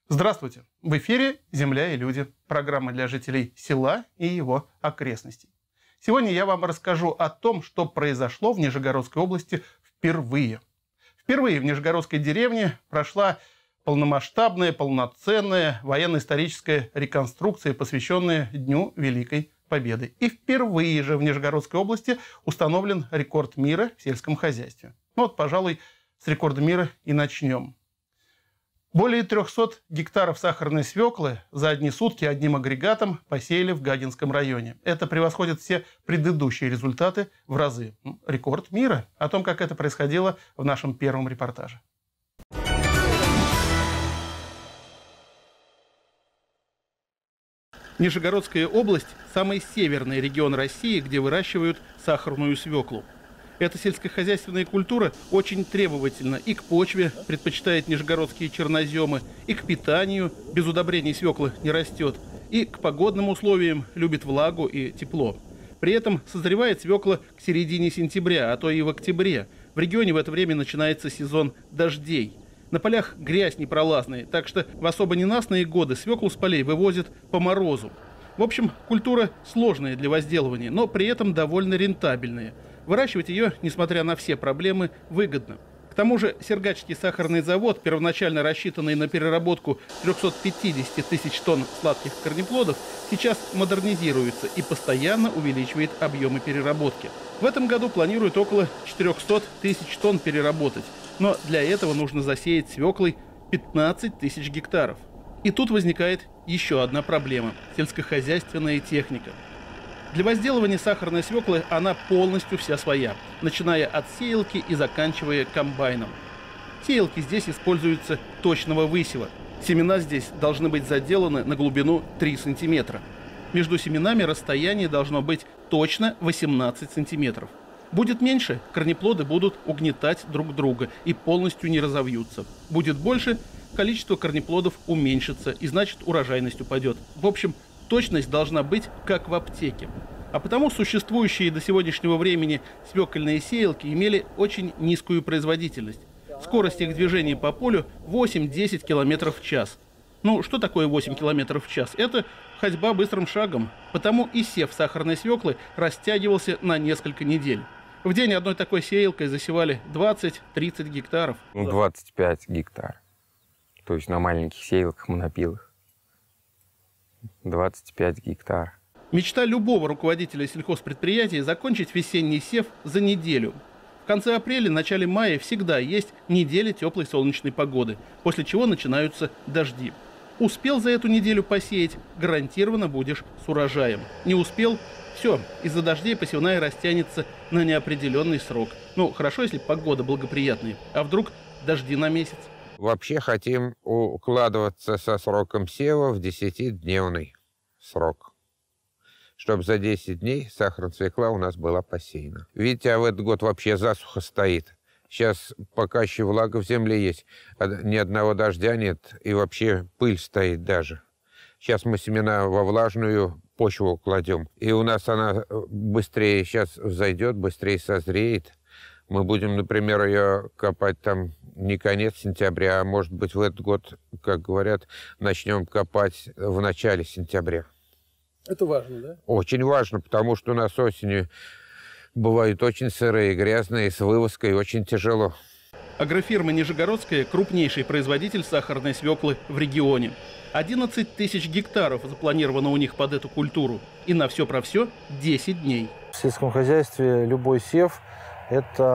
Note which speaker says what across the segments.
Speaker 1: Здравствуйте! В эфире «Земля и люди» – программа для жителей села и его окрестностей. Сегодня я вам расскажу о том, что произошло в Нижегородской области впервые. Впервые в Нижегородской деревне прошла полномасштабная, полноценная военно-историческая реконструкция, посвященная Дню Великой Победы. И впервые же в Нижегородской области установлен рекорд мира в сельском хозяйстве. Ну вот, пожалуй, с рекорда мира и начнем. Более 300 гектаров сахарной свеклы за одни сутки одним агрегатом посеяли в Гагинском районе. Это превосходит все предыдущие результаты в разы. Рекорд мира. О том, как это происходило, в нашем первом репортаже. Нижегородская область – самый северный регион России, где выращивают сахарную свеклу. Эта сельскохозяйственная культура очень требовательна и к почве, предпочитает нижегородские черноземы, и к питанию, без удобрений свекла не растет, и к погодным условиям, любит влагу и тепло. При этом созревает свекла к середине сентября, а то и в октябре. В регионе в это время начинается сезон дождей. На полях грязь непролазная, так что в особо ненастные годы свеклу с полей вывозят по морозу. В общем, культура сложная для возделывания, но при этом довольно рентабельная. Выращивать ее, несмотря на все проблемы, выгодно. К тому же Сергачский сахарный завод, первоначально рассчитанный на переработку 350 тысяч тонн сладких корнеплодов, сейчас модернизируется и постоянно увеличивает объемы переработки. В этом году планируют около 400 тысяч тонн переработать, но для этого нужно засеять свеклой 15 тысяч гектаров. И тут возникает еще одна проблема – сельскохозяйственная техника. Для возделывания сахарной свеклы она полностью вся своя, начиная от сеялки и заканчивая комбайном. Сеялки здесь используются точного высева. Семена здесь должны быть заделаны на глубину 3 сантиметра. Между семенами расстояние должно быть точно 18 сантиметров. Будет меньше, корнеплоды будут угнетать друг друга и полностью не разовьются. Будет больше, количество корнеплодов уменьшится, и значит урожайность упадет. В общем, точность должна быть как в аптеке. А потому существующие до сегодняшнего времени свекольные сеялки имели очень низкую производительность. Скорость их движения по полю 8-10 км в час. Ну, что такое 8 км в час? Это ходьба быстрым шагом. Потому и сев сахарной свеклы растягивался на несколько недель. В день одной такой сеялкой засевали 20-30 гектаров.
Speaker 2: 25 гектар. То есть на маленьких сеялках, монопилах. 25 гектар.
Speaker 1: Мечта любого руководителя сельхозпредприятия – закончить весенний сев за неделю. В конце апреля, начале мая всегда есть неделя теплой солнечной погоды, после чего начинаются дожди. Успел за эту неделю посеять – гарантированно будешь с урожаем. Не успел – все, из-за дождей посевная растянется на неопределенный срок. Ну, хорошо, если погода благоприятная, а вдруг дожди на месяц.
Speaker 3: Вообще хотим укладываться со сроком сева в 10-дневный срок, чтобы за 10 дней сахарная свекла у нас была посеяна. Видите, а в этот год вообще засуха стоит. Сейчас пока еще влага в земле есть, ни одного дождя нет, и вообще пыль стоит даже. Сейчас мы семена во влажную почву кладем, и у нас она быстрее сейчас взойдет, быстрее созреет. Мы будем, например, ее копать там не конец сентября, а может быть в этот год, как говорят, начнем копать в начале сентября.
Speaker 1: Это важно, да?
Speaker 3: Очень важно, потому что у нас осенью бывают очень сырые, грязные, с вывозкой очень тяжело.
Speaker 1: Агрофирма «Нижегородская» – крупнейший производитель сахарной свеклы в регионе. 11 тысяч гектаров запланировано у них под эту культуру. И на все про все 10 дней.
Speaker 4: В сельском хозяйстве любой сев –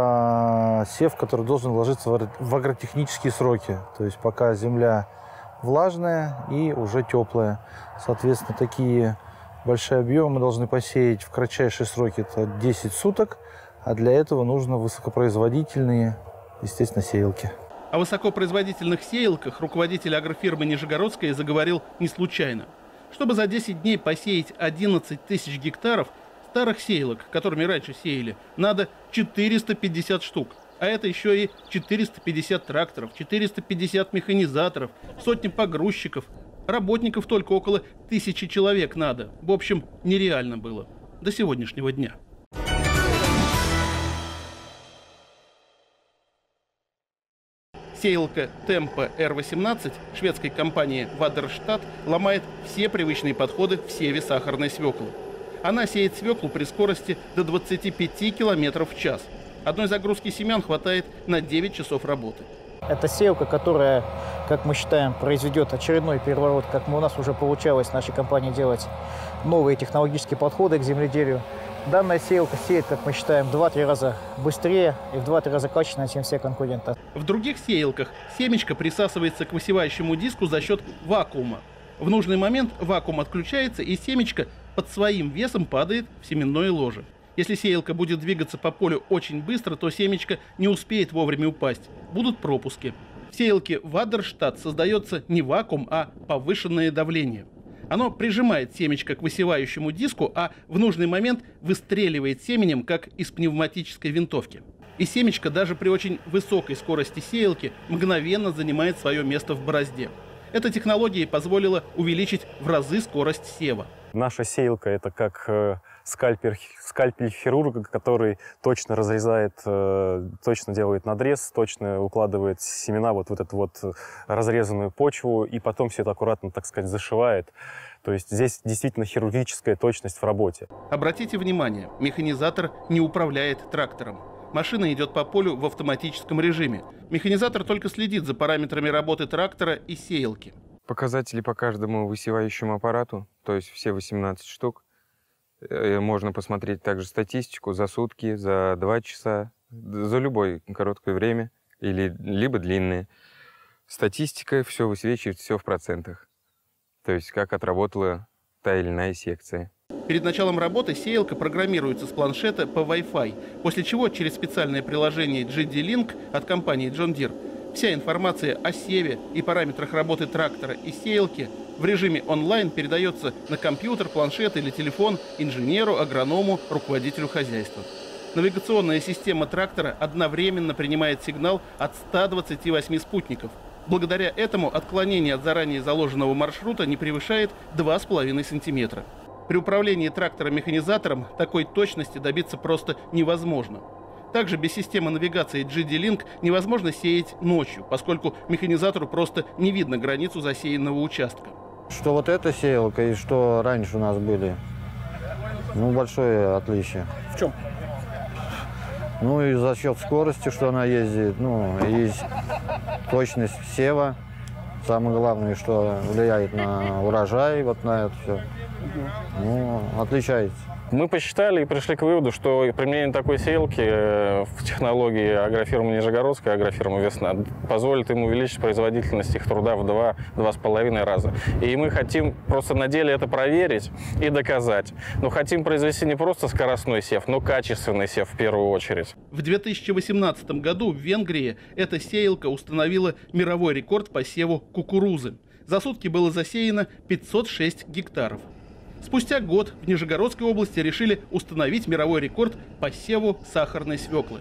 Speaker 4: это сев, который должен ложиться в агротехнические сроки. То есть пока земля влажная и уже теплая. Соответственно, такие большие объемы мы должны посеять в кратчайшие сроки. Это 10 суток. А для этого нужно высокопроизводительные, естественно, сеялки.
Speaker 1: О высокопроизводительных сеялках руководитель агрофирмы «Нижегородская» заговорил не случайно. Чтобы за 10 дней посеять 11 тысяч гектаров старых сеялок, которыми раньше сеяли, надо 450 штук. А это еще и 450 тракторов, 450 механизаторов, сотни погрузчиков. Работников только около 1000 человек надо. В общем, нереально было до сегодняшнего дня. Сеялка Tempo R18 шведской компании Waderstad ломает все привычные подходы в севе сахарной свеклы. Она сеет свеклу при скорости до 25 км в час. Одной загрузки семян хватает на 9 часов работы.
Speaker 5: Это сеялка, которая, как мы считаем, произведет очередной переворот, как у нас уже получалось в нашей компании делать новые технологические подходы к земледелию. Данная сеялка сеет, как мы считаем, в 2-3 раза быстрее и в 2-3 раза качественнее, чем все конкуренты.
Speaker 1: В других сеялках семечко присасывается к высевающему диску за счет вакуума. В нужный момент вакуум отключается, и семечко под своим весом падает в семенное ложе. Если сеялка будет двигаться по полю очень быстро, то семечко не успеет вовремя упасть. Будут пропуски. В сеялке Waderstad создается не вакуум, а повышенное давление. Оно прижимает семечко к высевающему диску, а в нужный момент выстреливает семенем, как из пневматической винтовки. И семечко даже при очень высокой скорости сеялки мгновенно занимает свое место в борозде. Эта технология позволила увеличить в разы скорость сева.
Speaker 6: Наша сеялка – это как скальпель хирурга, который точно разрезает, точно делает надрез, точно укладывает семена вот в эту вот разрезанную почву, и потом все это аккуратно, так сказать, зашивает. То есть здесь действительно хирургическая точность в работе.
Speaker 1: Обратите внимание, механизатор не управляет трактором. Машина идет по полю в автоматическом режиме. Механизатор только следит за параметрами работы трактора и сеялки.
Speaker 2: Показатели по каждому высевающему аппарату, то есть все 18 штук. Можно посмотреть также статистику за сутки, за 2 часа, за любое короткое время, либо длинное. Статистика все высвечивает, все в процентах. То есть как отработала та или иная секция.
Speaker 1: Перед началом работы сеялка программируется с планшета по Wi-Fi, после чего через специальное приложение GD-Link от компании John Deere вся информация о севе и параметрах работы трактора и сеялки в режиме онлайн передается на компьютер, планшет или телефон инженеру, агроному, руководителю хозяйства. Навигационная система трактора одновременно принимает сигнал от 128 спутников. Благодаря этому отклонение от заранее заложенного маршрута не превышает 2,5 сантиметра. При управлении трактором-механизатором такой точности добиться просто невозможно. Также без системы навигации GD-Link невозможно сеять ночью, поскольку механизатору просто не видно границу засеянного участка.
Speaker 7: Что вот эта сеялка и что раньше у нас были, большое отличие.
Speaker 1: В чем?
Speaker 7: И за счет скорости, что она ездит, и точность сева. Самое главное, что влияет на урожай, вот на это все. Отличается.
Speaker 8: Мы посчитали и пришли к выводу, что применение такой сеялки в технологии агрофирмы Нижегородская, агрофирмы «Весна» позволит им увеличить производительность их труда в 2–2,5 раза. И мы хотим просто на деле это проверить и доказать. Но хотим произвести не просто скоростной сев, но качественный сев в первую очередь.
Speaker 1: В 2018 году в Венгрии эта сеялка установила мировой рекорд по севу кукурузы. За сутки было засеяно 506 гектаров. Спустя год в Нижегородской области решили установить мировой рекорд по севу сахарной свеклы.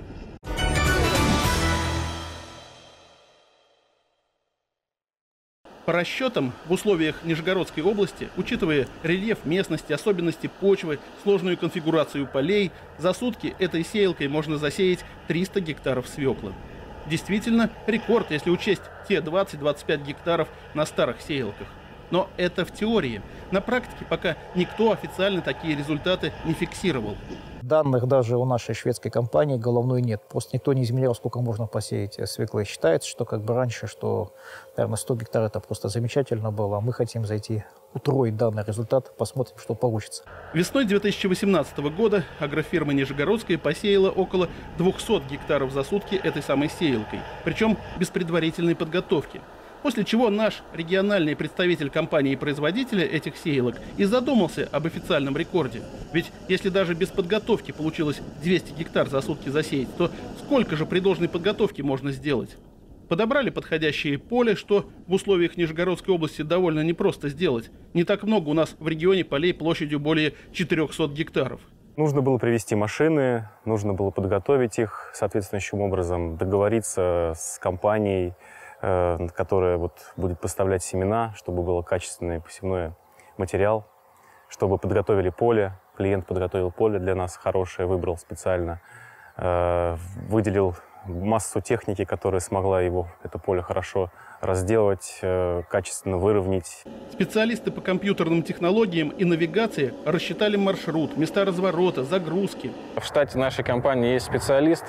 Speaker 1: По расчетам, в условиях Нижегородской области, учитывая рельеф местности, особенности почвы, сложную конфигурацию полей, за сутки этой сеялкой можно засеять 300 гектаров свеклы. Действительно, рекорд, если учесть те 20–25 гектаров на старых сеялках. Но это в теории. На практике пока никто официально такие результаты не фиксировал.
Speaker 5: Данных даже у нашей шведской компании головной нет. Просто никто не измерял, сколько можно посеять свеклы. Считается, что раньше, что, наверное, 100 гектар это просто замечательно было. Мы хотим зайти, утроить данный результат, посмотрим, что получится.
Speaker 1: Весной 2018 года агрофирма Нижегородская посеяла около 200 гектаров за сутки этой самой сеялкой. Причем без предварительной подготовки. После чего наш региональный представитель компании-производителя этих сеялок и задумался об официальном рекорде. Ведь если даже без подготовки получилось 200 гектар за сутки засеять, то сколько же при должной подготовке можно сделать? Подобрали подходящее поле, что в условиях Нижегородской области довольно непросто сделать. Не так много у нас в регионе полей площадью более 400 гектаров.
Speaker 6: Нужно было привезти машины, нужно было подготовить их соответствующим образом, договориться с компанией, которая будет поставлять семена, чтобы был качественный посевной материал, чтобы подготовили поле. Клиент подготовил поле для нас хорошее, выбрал специально, выделил массу техники, которая смогла это поле хорошо разделать, качественно выровнять.
Speaker 1: Специалисты по компьютерным технологиям и навигации рассчитали маршрут, места разворота, загрузки.
Speaker 8: В штате нашей компании есть специалист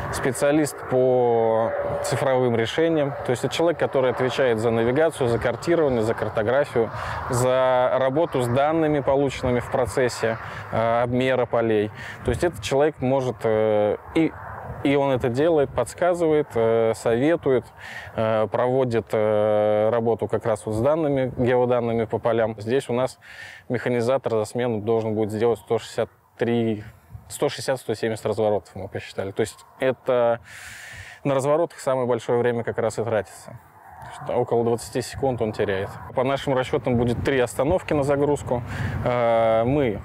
Speaker 8: по цифровым решениям. То есть это человек, который отвечает за навигацию, за картирование, за картографию, за работу с данными, полученными в процессе обмера полей. То есть этот человек может и он это делает, подсказывает, советует, проводит работу как раз вот с данными, геоданными по полям. Здесь у нас механизатор за смену должен будет сделать 160-170 разворотов, мы посчитали. То есть это на разворотах самое большое время как раз и тратится. Около 20 секунд он теряет. По нашим расчетам будет 3 остановки на загрузку. Мы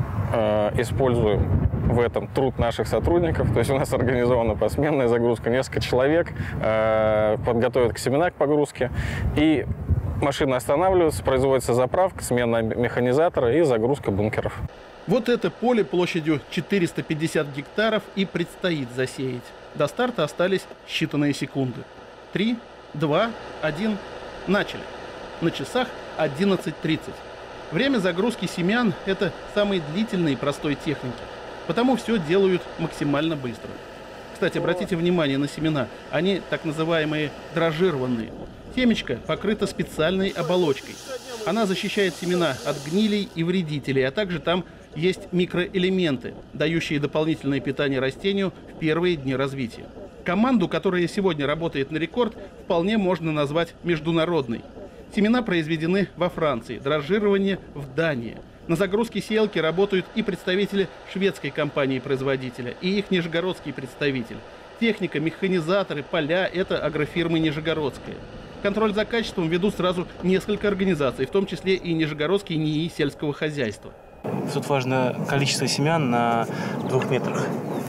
Speaker 8: используем в этом труд наших сотрудников. То есть у нас организована посменная загрузка. Несколько человек подготовят семена к погрузке. И машина останавливается, производится заправка, смена механизатора и загрузка бункеров.
Speaker 1: Вот это поле площадью 450 гектаров и предстоит засеять. До старта остались считанные секунды. 3, 2, 1. Начали. На часах 11:30. Время загрузки семян – это самый длительный и простой техники. Потому все делают максимально быстро. Кстати, обратите внимание на семена. Они так называемые дрожжированные. Семечко покрыто специальной оболочкой. Она защищает семена от гнилей и вредителей, а также там есть микроэлементы, дающие дополнительное питание растению в первые дни развития. Команду, которая сегодня работает на рекорд, вполне можно назвать международной. Семена произведены во Франции, дрожжирование в Дании. На загрузке сеялки работают и представители шведской компании-производителя, и их нижегородский представитель. Техника, механизаторы, поля – это агрофирмы Нижегородская. Контроль за качеством ведут сразу несколько организаций, в том числе и Нижегородский НИИ сельского хозяйства.
Speaker 9: Тут важно количество семян на 2 метрах.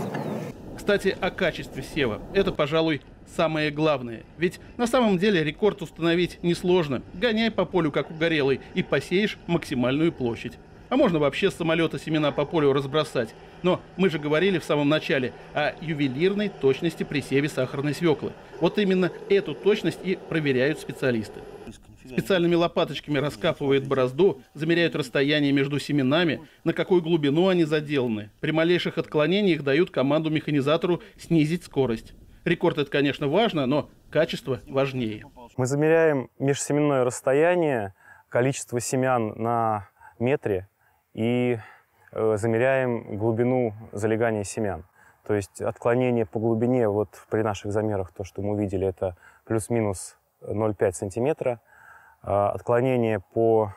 Speaker 1: Кстати, о качестве сева. Это, пожалуй, самое главное. Ведь на самом деле рекорд установить несложно. Гоняй по полю, как угорелый, и посеешь максимальную площадь. А можно вообще с самолета семена по полю разбросать. Но мы же говорили в самом начале о ювелирной точности при севе сахарной свеклы. Вот именно эту точность и проверяют специалисты. Специальными лопаточками раскапывают борозду, замеряют расстояние между семенами, на какую глубину они заделаны. При малейших отклонениях дают команду механизатору снизить скорость. Рекорд — это, конечно, важно, но качество важнее.
Speaker 6: Мы замеряем межсеменное расстояние, количество семян на метре и замеряем глубину залегания семян. То есть отклонение по глубине, вот при наших замерах, то, что мы увидели, это плюс-минус 0,5 сантиметра. Отклонение по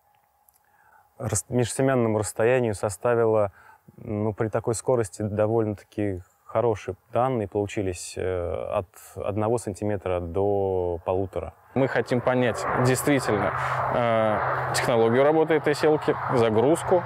Speaker 6: межсемянному расстоянию составило, при такой скорости довольно-таки хорошие данные получились от 1 сантиметра до 1,5.
Speaker 8: Мы хотим понять действительно технологию работы этой сеялки, загрузку.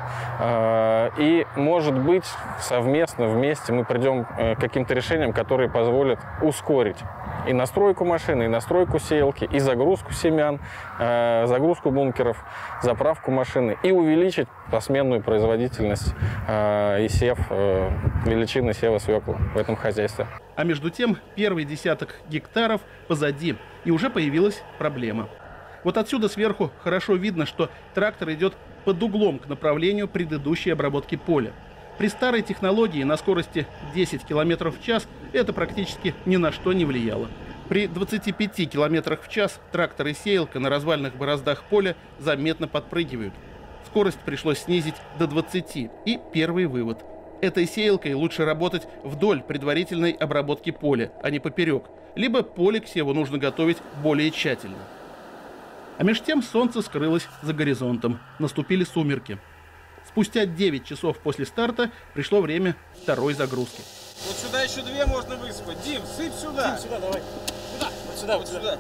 Speaker 8: И, может быть, совместно, вместе мы придем к каким-то решениям, которые позволят ускорить и настройку машины, и настройку сеялки, и загрузку семян, загрузку бункеров, заправку машины, и увеличить посменную производительность и сев, величины сева свеклы в этом хозяйстве.
Speaker 1: А между тем, первый десяток гектаров позади, и уже появилась проблема. Вот отсюда сверху хорошо видно, что трактор идет под углом к направлению предыдущей обработки поля. При старой технологии на скорости 10 км в час это практически ни на что не влияло. При 25 км в час трактор и сеялка на развальных бороздах поля заметно подпрыгивают. Скорость пришлось снизить до 20. И первый вывод. Этой сеялкой лучше работать вдоль предварительной обработки поля, а не поперек. Либо поле к севу нужно готовить более тщательно. А меж тем солнце скрылось за горизонтом. Наступили сумерки. Спустя 9 часов после старта пришло время второй загрузки.
Speaker 10: Вот сюда еще 2 можно высыпать. Дим, сыпь сюда. Дим, сюда давай. Сюда. Вот сюда, вот сюда.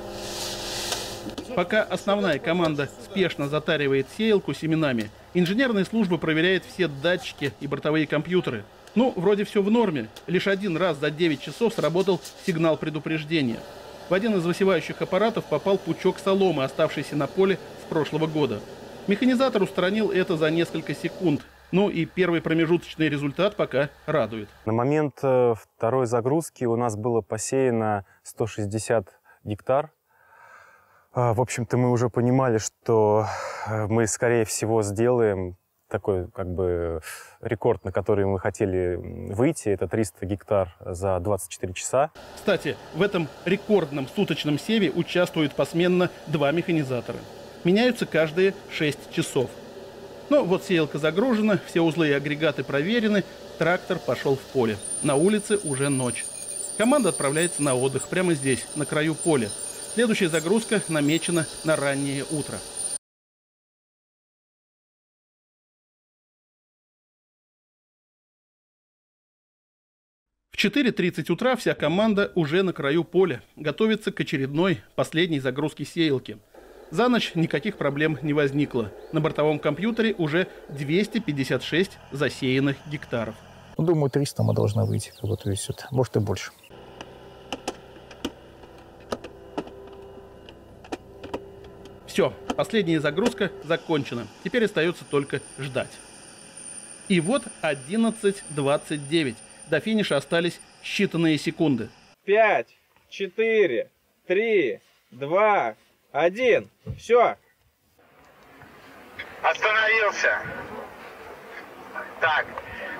Speaker 1: Пока основная команда спешно затаривает сеялку семенами, инженерная служба проверяет все датчики и бортовые компьютеры. Вроде все в норме. Лишь один раз за 9 часов сработал сигнал предупреждения. В один из высевающих аппаратов попал пучок соломы, оставшийся на поле с прошлого года. Механизатор устранил это за несколько секунд. Ну и первый промежуточный результат пока радует.
Speaker 6: На момент второй загрузки у нас было посеяно 160 гектар. В общем-то, мы уже понимали, что мы, скорее всего, сделаем такой как бы рекорд, на который мы хотели выйти. Это 300 гектар за 24 часа.
Speaker 1: Кстати, в этом рекордном суточном севе участвуют посменно 2 механизатора. Меняются каждые 6 часов. Ну вот сеялка загружена, все узлы и агрегаты проверены, трактор пошел в поле. На улице уже ночь. Команда отправляется на отдых прямо здесь, на краю поля. Следующая загрузка намечена на раннее утро. В 4:30 утра вся команда уже на краю поля, готовится к очередной, последней загрузке сеялки. За ночь никаких проблем не возникло. На бортовом компьютере уже 256 засеянных гектаров.
Speaker 5: Думаю, 300 мы должны выйти, то есть это, может и больше.
Speaker 1: Все, последняя загрузка закончена. Теперь остается только ждать. И вот 11:29. До финиша остались считанные секунды.
Speaker 10: 5, 4, 3, 2, 1. Все.
Speaker 11: Остановился. Так,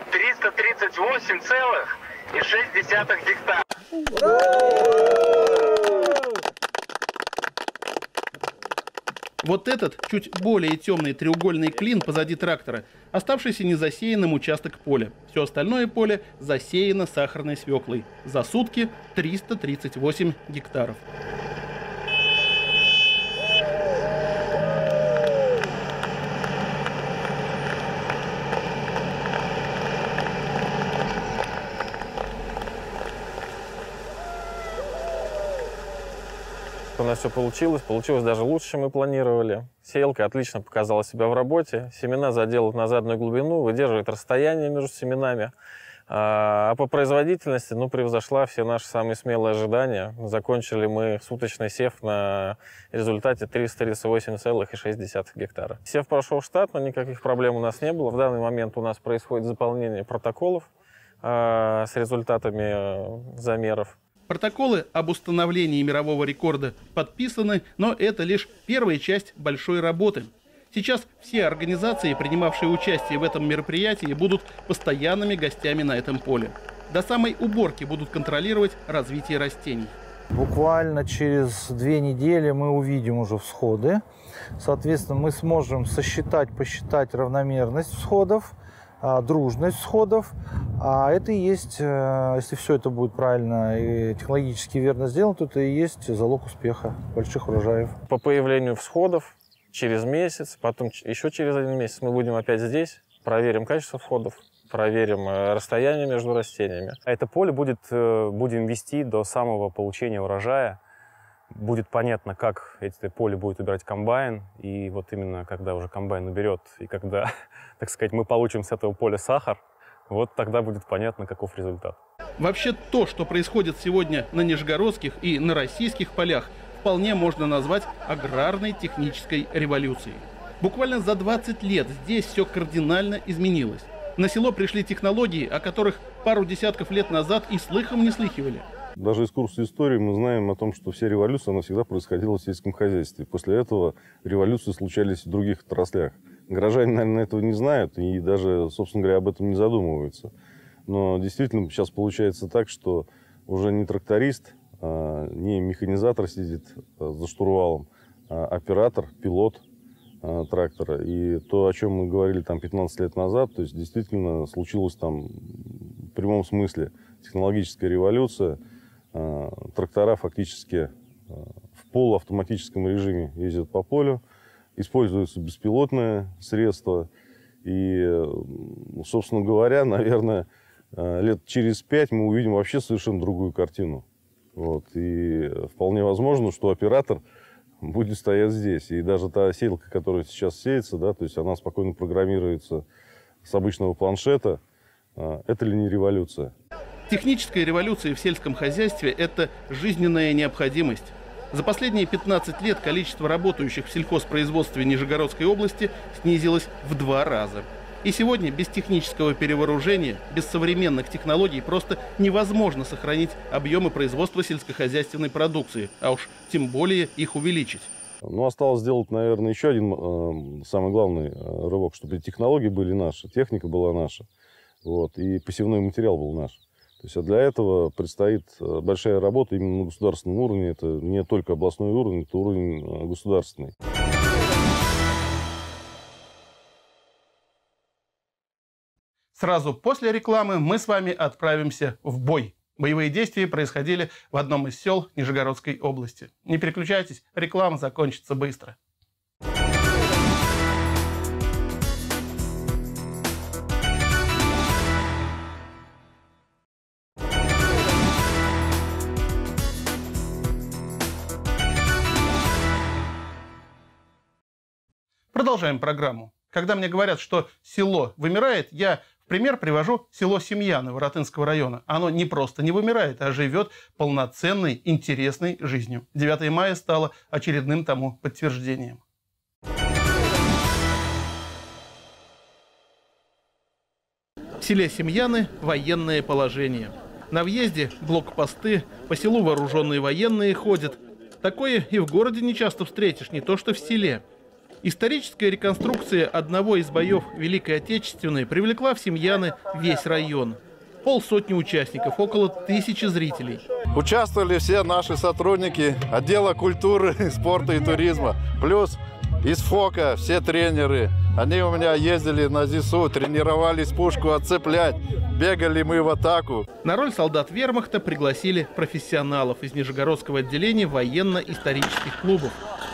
Speaker 11: 338,6 гектара.
Speaker 1: Вот этот чуть более темный треугольный клин позади трактора, оставшийся незасеянным участок поля. Все остальное поле засеяно сахарной свеклой. За сутки 338 гектаров.
Speaker 8: У нас все получилось даже лучше, чем мы планировали. Сеялка отлично показала себя в работе, семена заделают на заданную глубину, выдерживает расстояние между семенами. А по производительности превзошла все наши самые смелые ожидания. Закончили мы суточный сев на результате 338,6 гектара. Сев прошел штатно, никаких проблем у нас не было. В данный момент у нас происходит заполнение протоколов с результатами замеров.
Speaker 1: Протоколы об установлении мирового рекорда подписаны, но это лишь первая часть большой работы. Сейчас все организации, принимавшие участие в этом мероприятии, будут постоянными гостями на этом поле. До самой уборки будут контролировать развитие растений.
Speaker 4: Буквально через 2 недели мы увидим уже всходы. Соответственно, мы сможем посчитать равномерность всходов, дружность всходов. А это и есть, если все это будет правильно и технологически верно сделано, то это и есть залог успеха больших урожаев.
Speaker 8: По появлению всходов через месяц, потом еще через 1 месяц мы будем опять здесь, проверим качество всходов, проверим расстояние между растениями.
Speaker 6: Это поле будем вести до самого получения урожая. Будет понятно, как это поле будет убирать комбайн. И вот именно когда уже комбайн уберет, и когда, так сказать, мы получим с этого поля сахар, вот тогда будет понятно, каков результат.
Speaker 1: Вообще то, что происходит сегодня на нижегородских и на российских полях, вполне можно назвать аграрной технической революцией. Буквально за 20 лет здесь все кардинально изменилось. На село пришли технологии, о которых пару десятков лет назад и слыхом не слыхивали.
Speaker 12: Даже из курса истории мы знаем о том, что вся революция, она всегда происходила в сельском хозяйстве. После этого революции случались в других отраслях. Горожане, наверное, этого не знают и даже, собственно говоря, об этом не задумываются. Но действительно сейчас получается так, что уже не тракторист, не механизатор сидит за штурвалом, а оператор, пилот трактора. И то, о чем мы говорили там 15 лет назад, то есть действительно случилась там в прямом смысле технологическая революция. Трактора фактически в полуавтоматическом режиме ездят по полю, используются беспилотные средства. И, собственно говоря, наверное, лет через 5 мы увидим вообще совершенно другую картину. Вот. И вполне возможно, что оператор будет стоять здесь. И даже та сеялка, которая сейчас сеется, да, то есть она спокойно программируется с обычного планшета. Это ли не революция?
Speaker 1: Техническая революция в сельском хозяйстве – это жизненная необходимость. За последние 15 лет количество работающих в сельхозпроизводстве Нижегородской области снизилось в 2 раза. И сегодня без технического перевооружения, без современных технологий просто невозможно сохранить объемы производства сельскохозяйственной продукции, а уж тем более их увеличить.
Speaker 12: Ну, осталось сделать, наверное, еще один самый главный рывок, чтобы технологии были наши, техника была наша, вот, и посевной материал был наш. То есть, а для этого предстоит большая работа именно на государственном уровне. Это не только областной уровень, это уровень государственный.
Speaker 1: Сразу после рекламы мы с вами отправимся в бой. Боевые действия происходили в одном из сел Нижегородской области. Не переключайтесь, реклама закончится быстро. Продолжаем программу. Когда мне говорят, что село вымирает, я в пример привожу село Семьяны Воротынского района. Оно не просто не вымирает, а живет полноценной, интересной жизнью. 9 мая стало очередным тому подтверждением. В селе Семьяны военное положение. На въезде блокпосты, по селу вооруженные военные ходят. Такое и в городе не часто встретишь, не то что в селе. Историческая реконструкция одного из боев Великой Отечественной привлекла в Семьяны весь район. 500 участников, около 1000 зрителей.
Speaker 13: Участвовали все наши сотрудники отдела культуры, спорта и туризма. Плюс из ФОКа все тренеры. Они у меня ездили на ЗИСУ, тренировались пушку отцеплять. Бегали мы в атаку.
Speaker 1: На роль солдат вермахта пригласили профессионалов из Нижегородского отделения военно-исторических клубов.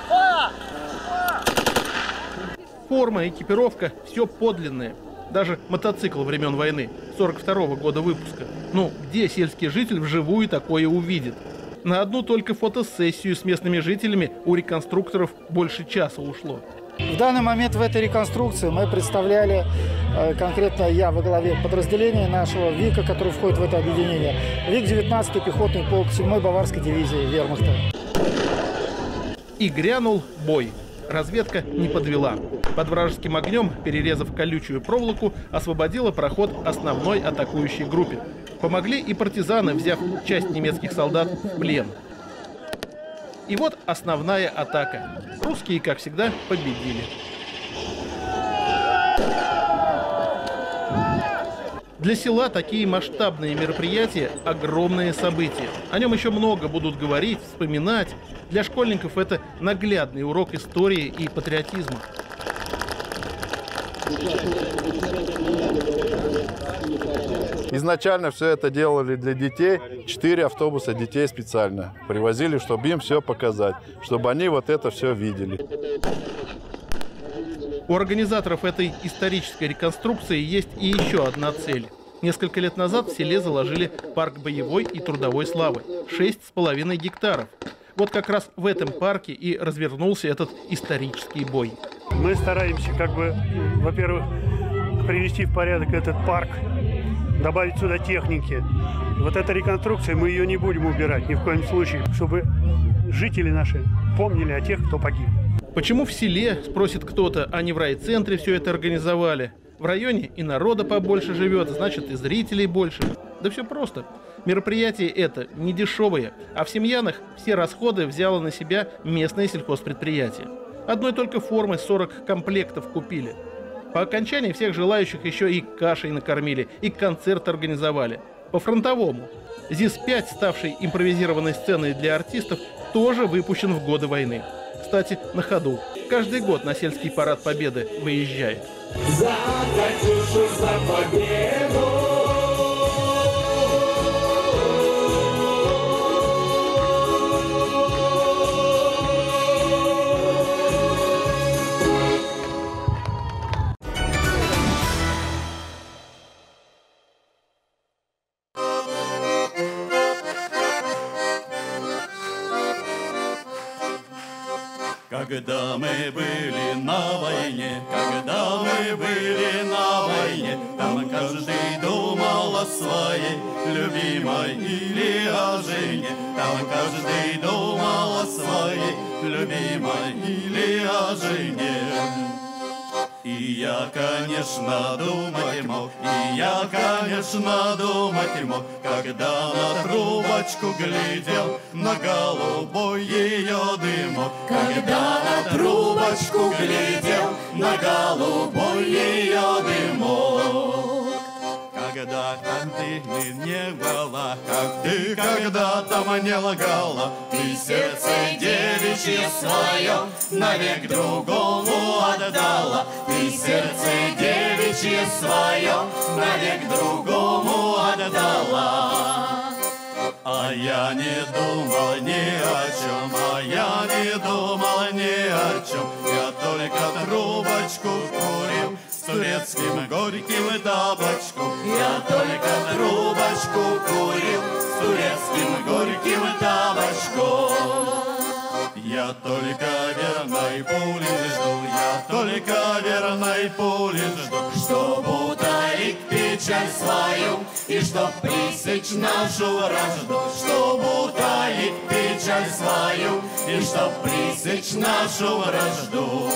Speaker 1: Форма, экипировка – все подлинное. Даже мотоцикл времен войны, 42-го года выпуска. Ну, где сельский житель вживую такое увидит? На одну только фотосессию с местными жителями у реконструкторов больше часа ушло.
Speaker 14: В данный момент в этой реконструкции мы представляли, конкретно я во главе подразделения нашего ВИКа, который входит в это объединение, ВИК-19 пехотный полк 7-й Баварской дивизии вермахта.
Speaker 1: И грянул бой. Разведка не подвела. Под вражеским огнем, перерезав колючую проволоку, освободила проход основной атакующей группе. Помогли и партизаны, взяв часть немецких солдат в плен. И вот основная атака. Русские, как всегда, победили. Для села такие масштабные мероприятия – огромное событие. О нем еще много будут говорить, вспоминать. Для школьников это наглядный урок истории и патриотизма.
Speaker 13: Изначально все это делали для детей. 4 автобуса детей специально привозили, чтобы им все показать, чтобы они вот это все видели.
Speaker 1: У организаторов этой исторической реконструкции есть и еще одна цель. Несколько лет назад в селе заложили парк боевой и трудовой славы. 6,5 гектаров. Вот как раз в этом парке и развернулся этот исторический бой.
Speaker 15: Мы стараемся, во-первых, привести в порядок этот парк, добавить сюда техники. Вот эта реконструкция, мы ее не будем убирать ни в коем случае, чтобы жители наши помнили о тех, кто погиб.
Speaker 1: Почему в селе, спросит кто-то, а не в райцентре все это организовали? В районе и народа побольше живет, значит и зрителей больше. Да все просто. Мероприятие это не дешевое, а в Семьянах все расходы взяло на себя местное сельхозпредприятие. Одной только формы 40 комплектов купили. По окончании всех желающих еще и кашей накормили, и концерт организовали. По-фронтовому. ЗИС-5, ставший импровизированной сценой для артистов, тоже выпущен в годы войны. Кстати, на ходу. Каждый год на сельский парад Победы выезжает.
Speaker 16: За Катюшу, за победу!
Speaker 17: Когда мы были на войне, когда мы были на войне, там каждый думал о своей любимой или о жене. Там каждый думал о своей любимой или о жене. И я, конечно, думать мог, и я, конечно, думать мог, когда на трубочку глядел, на голубой ее дымок. Когда на трубочку глядел, на голубой ее дымок. Когда ты не лгала, как ты когда-то мне лгала, ты сердце девичье свое навек другому отдала. Ты сердце девичье свое навек другому отдала. А я не думал ни о чем, а я не думал ни о чем. Я только трубочку курил с турецким горьким табачком. Я только трубочку курил с турецким горьким табачком. Я только верной пули жду, я только верной пули жду, чтоб утолить печаль свою и чтоб пресечь нашу вражду, чтоб утолить печаль свою и чтоб пресечь нашу вражду.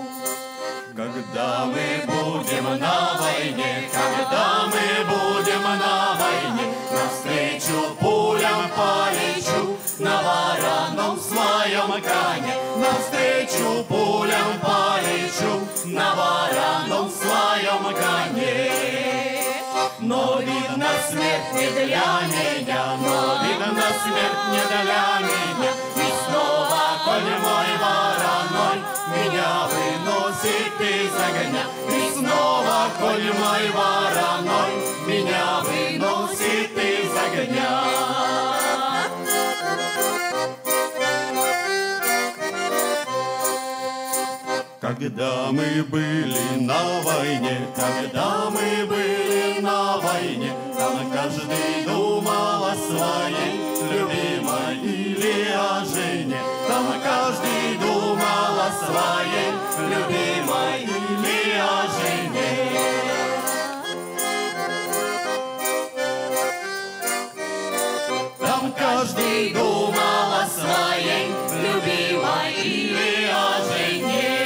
Speaker 17: Когда мы будем на войне, когда мы будем на войне, навстречу пулям полечу на вороном своем коне. Навстречу пулям полечу на вороном своем коне. Но видно смерть не для меня, но видно смерть не для меня. И снова, коль мой вороной меня выносит из огня. И снова, коль мой вороной меня выносит из огня. Когда мы были на войне, когда мы были на войне, там каждый думал о своей любимой или о жене. Там каждый думал о своей любимой или о жене. Там каждый думал о своей любимой или о жене.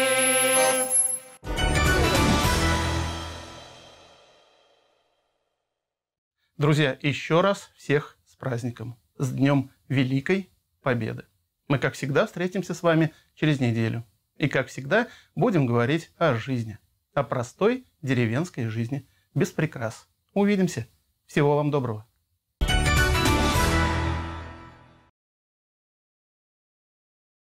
Speaker 1: Друзья, еще раз всех с праздником, с Днем Великой Победы. Мы, как всегда, встретимся с вами через неделю. И, как всегда, будем говорить о жизни, о простой деревенской жизни, без прикрас. Увидимся. Всего вам доброго.